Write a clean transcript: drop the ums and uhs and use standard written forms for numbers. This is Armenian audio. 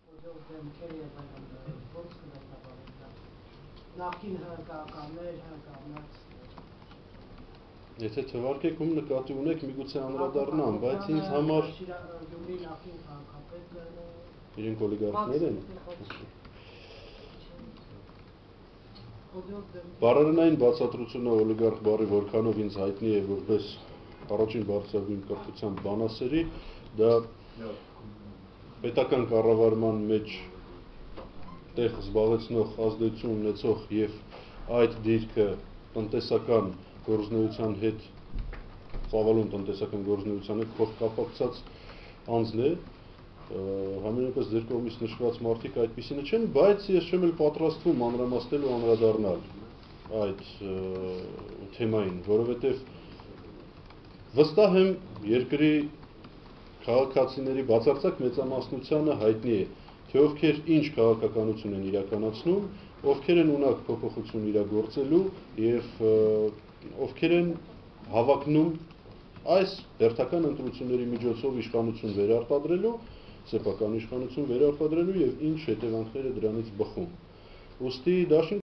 Եթե թվարկեք ում նկատի ունեք, միգուցե անդրադառնամ, բայց ինձ համար իրենք օլիգարխներ են։ Բառարանային բացատրությունը օլիգարխ բառի որքանով ինձ հայտնի է որպես առաջին բարձրագույն կրթությամբ բանասերի, դա պետական կառավարման մեջ տեղ զբաղեցնող ազդեցություն ունեցող եւ այդ դիրքը տնտեսական գործունեության հետ ծավալուն տնտեսական գործունեության հետ փոխկապակցած անձն է, համենայնպես ձեր կողմից նշված մարդիկ այդպիսինը չեն, բայց ես չեմ էլ պատրաստվում մանրամասնելու անդրադառնալ այդ թեմային, որովհետև վստահ եմ երկրի քաղաքացիների բացարձակ մեծամասնությանը հայտնի է, թե ովքեր ինչ քաղաքականություն են իրականացնում, ովքեր են ունակ փոփոխություն իրագործելու եւ ովքեր են հավակնում այս հերթական ընտրությունների միջոցով իշխանություն վերարտադրելու, սեփական իշխանություն վերարտադրելու եւ ինչ հետևանքներ է դրանից բխում։ Ուստի դաշինք